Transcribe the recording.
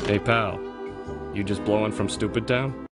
Hey pal, you just blowing from Stupid Town?